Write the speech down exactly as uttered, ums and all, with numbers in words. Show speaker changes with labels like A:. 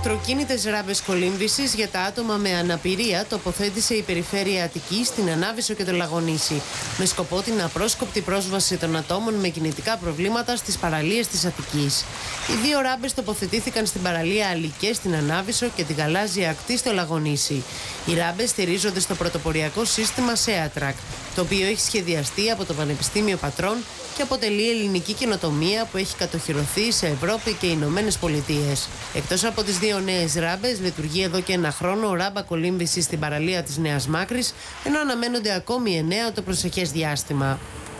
A: Ηλεκτροκίνητες ράμπες κολύμβησης για τα άτομα με αναπηρία τοποθέτησε η Περιφέρεια Αττικής στην Ανάβησο και το Λαγονήσι, με σκοπό την απρόσκοπτη πρόσβαση των ατόμων με κινητικά προβλήματα στις παραλίες της Αττικής. Οι δύο ράμπες τοποθετήθηκαν στην παραλία Αλικές στην Ανάβησο και την Γαλάζια Ακτή στο Λαγονήσι. Οι ράμπες στηρίζονται στο πρωτοποριακό σύστημα ΣΕΑΤΡΑΚ, το οποίο έχει σχεδιαστεί από το Πανεπιστήμιο Πατρών και αποτελεί ελληνική καινοτομία που έχει κατοχυρωθεί σε Ευρώπη και Ηνωμένες Πολιτείες. Εκτός από τις δύο νέες ράμπες, λειτουργεί εδώ και ένα χρόνο ράμπα κολύμβηση στην παραλία της Νέας Μάκρης, ενώ αναμένονται ακόμη εννέα το προσεχές διάστημα.